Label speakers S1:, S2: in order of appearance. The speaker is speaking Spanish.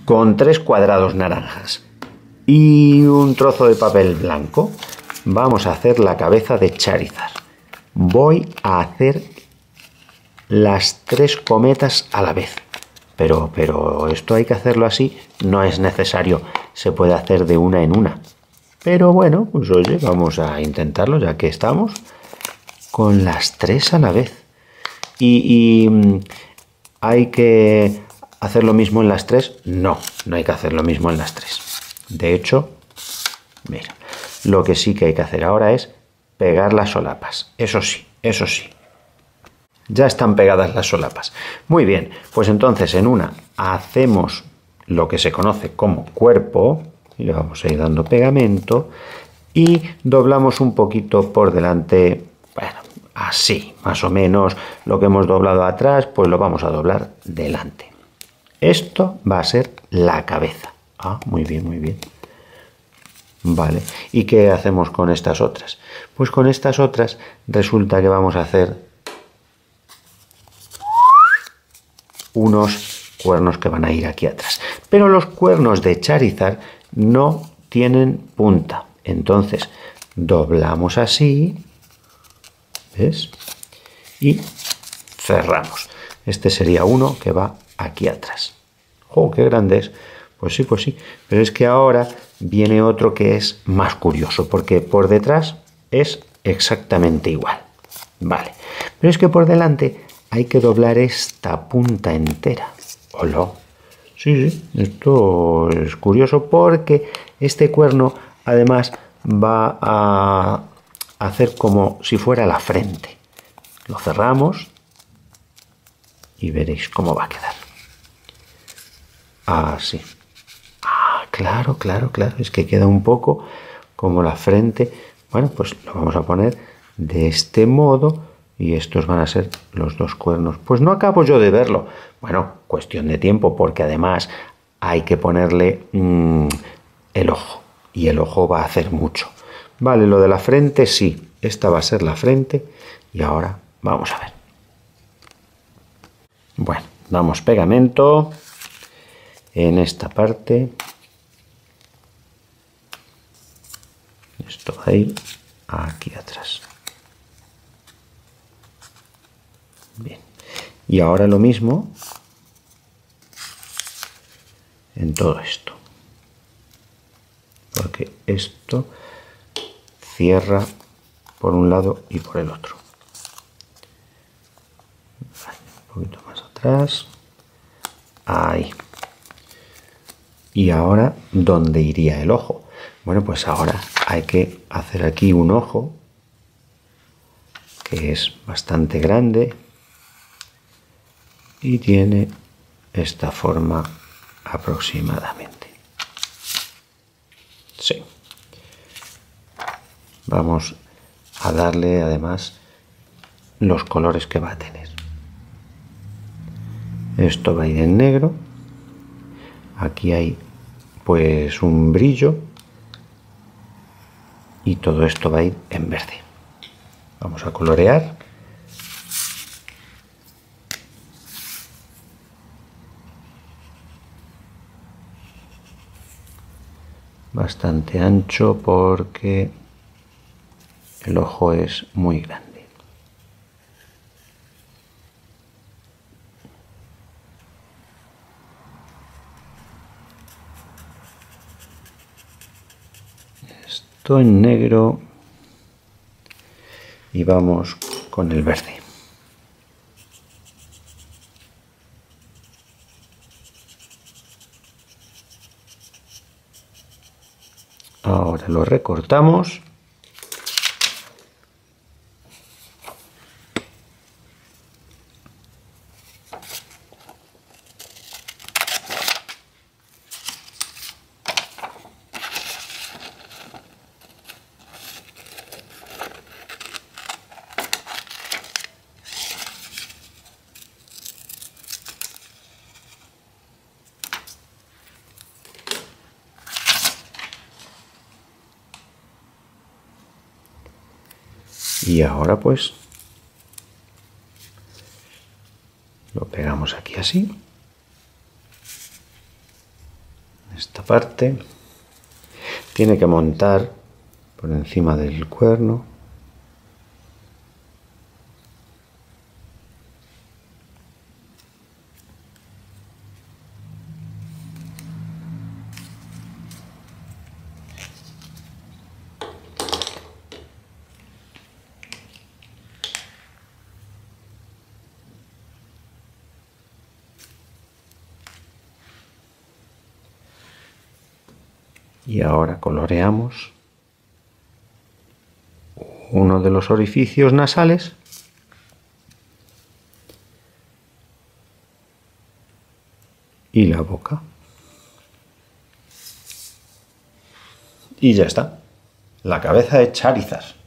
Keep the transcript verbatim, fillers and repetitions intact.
S1: con tres cuadrados naranjas y un trozo de papel blanco vamos a hacer la cabeza de Charizard. Voy a hacer las tres cometas a la vez. Pero, pero esto hay que hacerlo así, no es necesario, se puede hacer de una en una. Pero bueno, pues oye, vamos a intentarlo ya que estamos con las tres a la vez. Y, y ¿hay que hacer lo mismo en las tres? No, no hay que hacer lo mismo en las tres. De hecho, mira, lo que sí que hay que hacer ahora es pegar las solapas. Eso sí, eso sí. Ya están pegadas las solapas. Muy bien, pues entonces en una hacemos lo que se conoce como cuerpo, y le vamos a ir dando pegamento, y doblamos un poquito por delante, bueno, así, más o menos, lo que hemos doblado atrás, pues lo vamos a doblar delante. Esto va a ser la cabeza. Ah, muy bien, muy bien. Vale, ¿y qué hacemos con estas otras? Pues con estas otras resulta que vamos a hacer unos cuernos que van a ir aquí atrás. Pero los cuernos de Charizard no tienen punta. Entonces, doblamos así, ¿ves? Y cerramos. Este sería uno que va aquí atrás. ¡Oh, qué grande es! Pues sí, pues sí. Pero es que ahora viene otro que es más curioso, porque por detrás es exactamente igual. Vale. Pero es que por delante hay que doblar esta punta entera. ¿Hola? Sí, sí, esto es curioso porque este cuerno además va a hacer como si fuera la frente. Lo cerramos y veréis cómo va a quedar. Así. Ah, claro, claro, claro. Es que queda un poco como la frente. Bueno, pues lo vamos a poner de este modo. Y estos van a ser los dos cuernos. Pues no acabo yo de verlo. Bueno, cuestión de tiempo, porque además hay que ponerle mmm, el ojo. Y el ojo va a hacer mucho. Vale, lo de la frente, sí. Esta va a ser la frente. Y ahora vamos a ver. Bueno, damos pegamento en esta parte. Esto va a ir aquí atrás. Bien, y ahora lo mismo en todo esto, porque esto cierra por un lado y por el otro. Vale, un poquito más atrás, ahí. Y ahora, ¿dónde iría el ojo? Bueno, pues ahora hay que hacer aquí un ojo que es bastante grande y tiene esta forma aproximadamente. Sí. Vamos a darle además los colores que va a tener. Esto va a ir en negro. Aquí hay pues un brillo y todo esto va a ir en verde. Vamos a colorear. Bastante ancho porque el ojo es muy grande. Esto en negro y vamos con el verde. Ahora lo recortamos. Y ahora pues lo pegamos aquí así. esta parte. Tiene que montar por encima del cuerno. Y ahora coloreamos uno de los orificios nasales y la boca. Y ya está. La cabeza de Charizard.